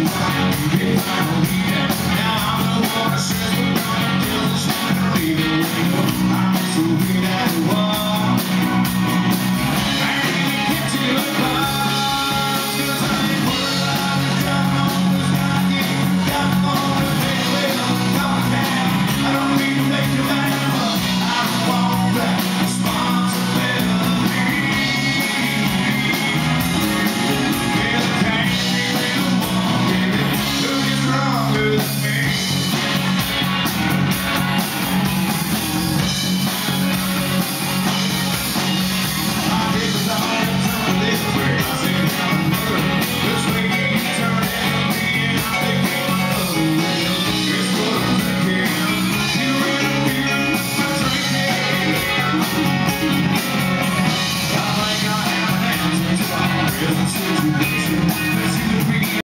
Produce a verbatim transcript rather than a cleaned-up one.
Now I'm the one that says we're gonna kill this one, leave it, we go. I'm so